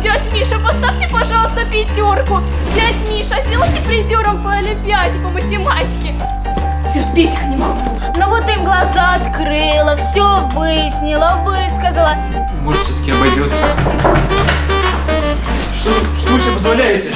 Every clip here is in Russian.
Дядь Миша, поставьте, пожалуйста, 5. Дядь Миша, сделайте призером по олимпиаде по математике. Терпеть их не могу. Ну вот им глаза открыла, все выяснила, высказала. Может, все-таки обойдется. Что вы себе позволяете?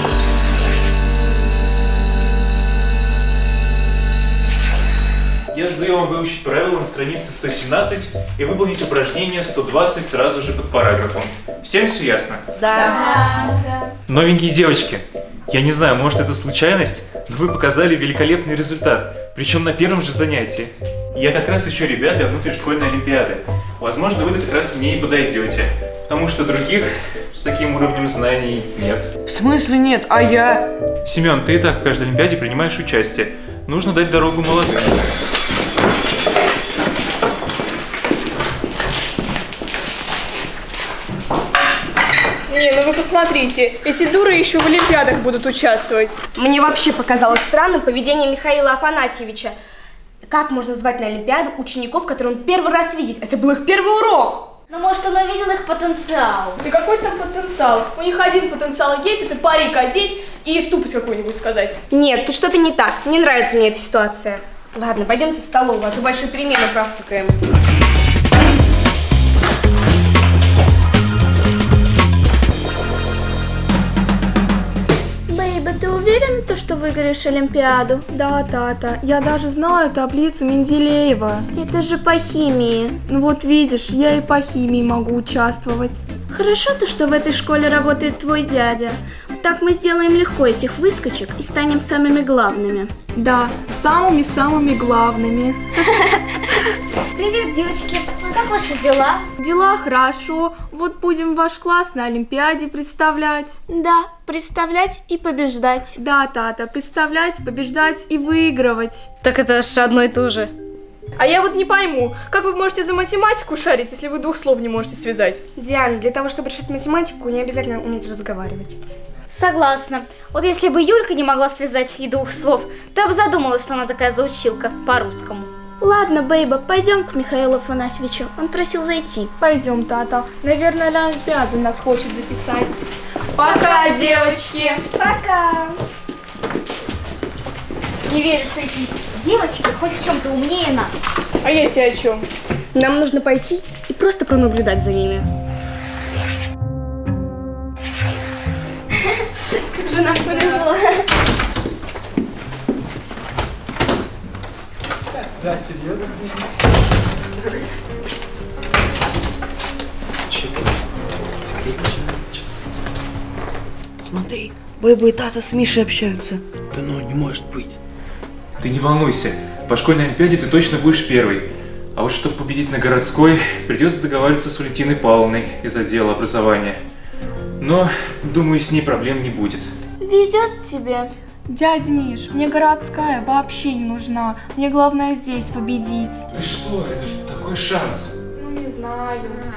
Я задаю вам выучить правила на странице 117 и выполнить упражнение 120 сразу же под параграфом. Всем все ясно? Да. Новенькие девочки, я не знаю, может это случайность, но вы показали великолепный результат, причем на первом же занятии. Я как раз ищу ребят для внутришкольной олимпиады. Возможно, вы как раз мне и подойдете, потому что других с таким уровнем знаний нет. В смысле нет? А я? Семен, ты и так в каждой олимпиаде принимаешь участие. Нужно дать дорогу молодым. Не, ну вы посмотрите, эти дуры еще в олимпиадах будут участвовать. Мне вообще показалось странным поведение Михаила Афанасьевича. Как можно звать на олимпиаду учеников, которые он первый раз видит? Это был их первый урок. Ну, может, он увидел их потенциал. Да какой там потенциал? У них один потенциал есть, это парик одеть и тупость какую-нибудь сказать. Нет, тут что-то не так. Не нравится мне эта ситуация. Ладно, пойдемте в столовую, а то большую перемену профукаем. Бэйба, ты уверена, что выиграешь олимпиаду? Да, Тата, я даже знаю таблицу Менделеева. Это же по химии. Ну вот видишь, я и по химии могу участвовать. Хорошо то, что в этой школе работает твой дядя. Так мы сделаем легко этих выскочек и станем самыми главными. Да, самыми-самыми главными. Привет, девочки. Ну, как ваши дела? Дела хорошо. Вот будем ваш класс на олимпиаде представлять. Да, представлять и побеждать. Да, Тата, представлять, побеждать и выигрывать. Так это ж одно и то же. А я вот не пойму, как вы можете за математику шарить, если вы 2 слов не можете связать? Диана, для того, чтобы решать математику, не обязательно уметь разговаривать. Согласна. Вот если бы Юлька не могла связать и 2 слов, то я бы задумалась, что она такая заучилка по-русскому. Ладно, Бэйба, пойдем к Михаилу Афанасьевичу. Он просил зайти. Пойдем, Тата. Наверное, на олимпиаду нас хочет записать. Пока, девочки. Пока. Не верю, что эти девочки хоть в чем-то умнее нас. А я тебе о чем? Нам нужно пойти и просто пронаблюдать за ними. Как же нам повезло. Да, серьезно? Смотри, Бэйба и Тата с Мишей общаются. Да ну, не может быть. Ты не волнуйся, по школьной олимпиаде ты точно будешь первый. А вот чтобы победить на городской, придется договариваться с Валентиной Павловной из отдела образования. Но, думаю, с ней проблем не будет. Везет тебе. Дядя Миш, мне городская вообще не нужна. Мне главное здесь победить. Ты что? Это же такой шанс. Ну не знаю.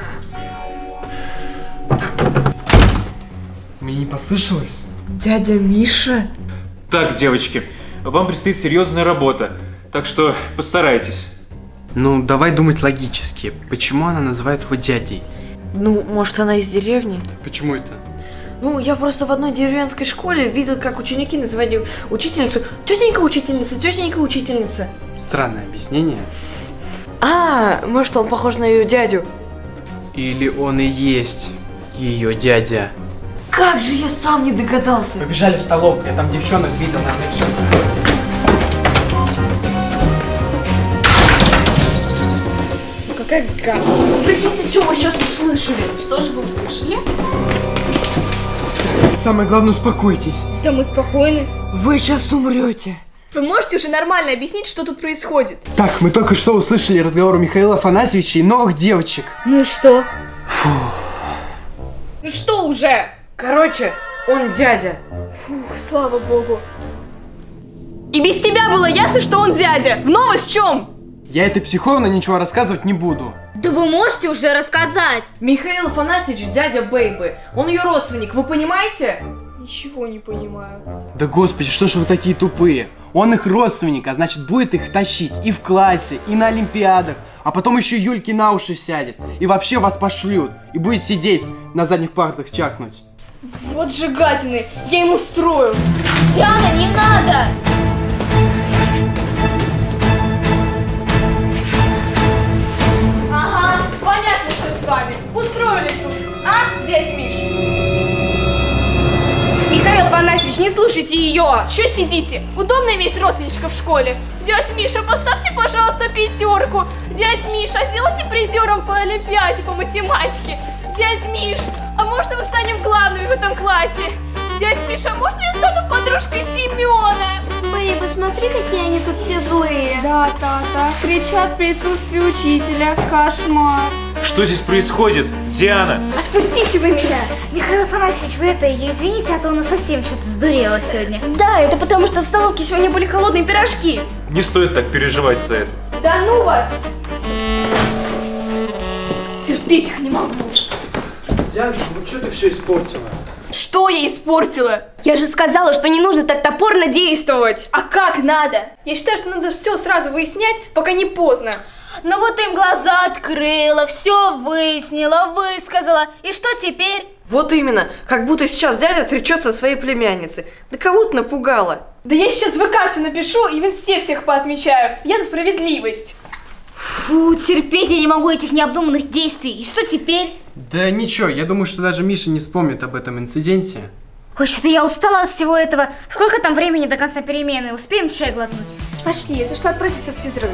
Мне не послышалось? Дядя Миша? Так, девочки, вам предстоит серьезная работа, так что постарайтесь. Ну, давай думать логически. Почему она называет его дядей? Ну, может, она из деревни? Почему это? Ну, я просто в одной деревенской школе видел, как ученики называли учительницу тетенька учительница, тетенька учительница. Странное объяснение. А, может, он похож на ее дядю? Или он и есть ее дядя? Как же я сам не догадался? Побежали в столовку, я там девчонок видел, наверное, все знаю. Какая гадость. Прикиньте, что мы сейчас услышали? Что же вы услышали? Самое главное, успокойтесь. Да мы спокойны. Вы сейчас умрете. Вы можете уже нормально объяснить, что тут происходит? Так, мы только что услышали разговор Михаила Афанасьевича и новых девочек. Ну и что? Ну что уже? Короче, он дядя. Фух, слава богу. И без тебя было ясно, что он дядя. В новость в чем? Я этой психовно ничего рассказывать не буду. Да вы можете уже рассказать. Михаил Афанасьевич дядя Бэйбы. Он ее родственник, вы понимаете? Ничего не понимаю. Да господи, что ж вы такие тупые? Он их родственник, а значит будет их тащить и в классе, и на олимпиадах. А потом еще Юльке на уши сядет. И вообще вас пошлют. И будет сидеть на задних партах чахнуть. Вот же гадины, я ему устрою. Диана, не надо! Ага, понятно, что с вами. Устроили тут, а, дядь Миш? Михаил Афанасьевич, не слушайте ее. Че сидите? Удобно иметь родственничка в школе? Дядь Миша, поставьте, пожалуйста, 5. Дядь Миша, сделайте призером по олимпиаде по математике. Дядь Миш, а можно мы станем главными в этом классе? Дядь Миша, а можно я стану подружкой Семена? Бэй, посмотри, какие они тут все злые. Да, Тата, кричат в присутствии учителя. Кошмар. Что здесь происходит? Диана! Отпустите вы меня. Михаил Афанасьевич, вы это, извините, а то она совсем что-то сдурела сегодня. Да, это потому что в столовке сегодня были холодные пирожки. Не стоит так переживать за это. Да ну вас! Терпеть их не могу. Дианка, ну что ты все испортила? Что я испортила? Я же сказала, что не нужно так топорно действовать. А как надо? Я считаю, что надо все сразу выяснять, пока не поздно. Ну вот им глаза открыла, все выяснила, высказала. И что теперь? Вот именно, как будто сейчас дядя отречется от своей племянницы. Да кого ты напугала? Да я сейчас в ВК все напишу и в инсте всех поотмечаю. Я за справедливость. Фу, терпеть я не могу этих необдуманных действий. И что теперь? Да ничего, я думаю, что даже Миша не вспомнит об этом инциденте. Ой, что-то я устала от всего этого. Сколько там времени до конца перемены? Успеем чай глотнуть? Пошли, если что, отправимся с физрой.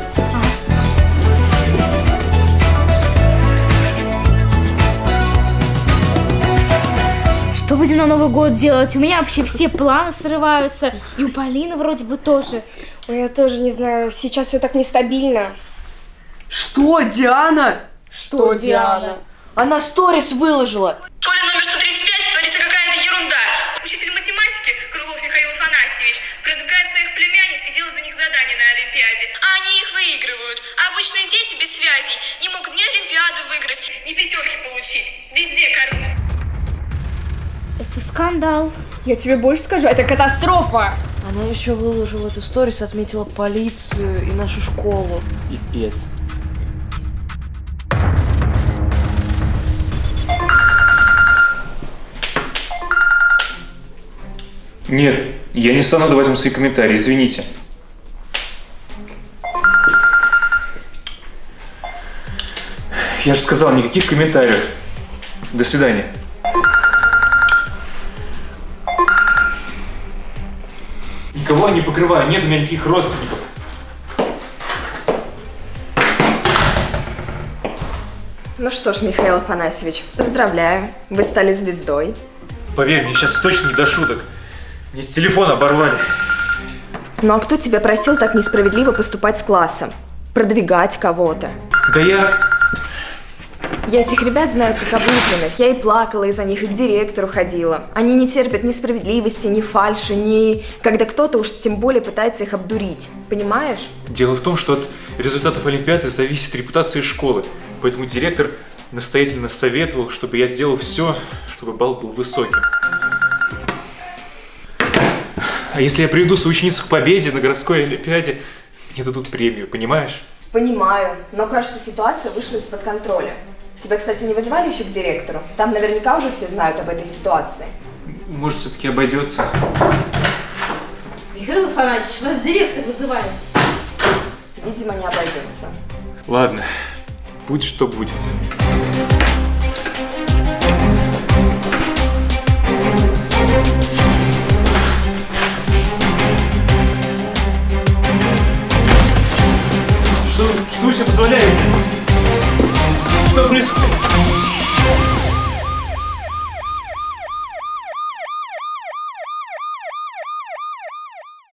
Что будем на Новый год делать? У меня вообще все планы срываются. И у Полины вроде бы тоже. Ой, я тоже не знаю, сейчас все так нестабильно. Что, Диана? Что, Диана? Она сторис выложила. В школе номер 135 творится какая-то ерунда. Учитель математики, Крылов Михаил Афанасьевич, продвигает своих племянниц и делает за них задания на Олимпиаде. А они их выигрывают. А обычные дети без связей не могут ни Олимпиаду выиграть, ни 5 получить. Везде коррупция. Это скандал. Я тебе больше скажу, это катастрофа. Она еще выложила эту сторис, отметила полицию и нашу школу. Пипец. Нет, я не стану давать вам свои комментарии, извините. Я же сказал, никаких комментариев. До свидания. Никого не покрываю, нет у меня никаких родственников. Ну что ж, Михаил Афанасьевич, поздравляю, вы стали звездой. Поверь, мне сейчас точно не до шуток. Мне телефон оборвали. Ну а кто тебя просил так несправедливо поступать с классом? Продвигать кого-то? Да я этих ребят знаю как облупленных. Я и плакала из-за них, и к директору ходила. Они не терпят ни справедливости, ни фальши, ни... Когда кто-то уж тем более пытается их обдурить. Понимаешь? Дело в том, что от результатов Олимпиады зависит репутация школы. Поэтому директор настоятельно советовал, чтобы я сделал все, чтобы балл был высоким. А если я приведу свою ученицу к победе на городской Олимпиаде, мне дадут премию, понимаешь? Понимаю, но кажется, ситуация вышла из-под контроля. Тебя, кстати, не вызывали еще к директору? Там наверняка уже все знают об этой ситуации. Может, все-таки обойдется. Михаил Афанасьевич, вас директор вызывает. Видимо, не обойдется. Ладно, будь что будет. Что вы себе позволяете? Что происходит?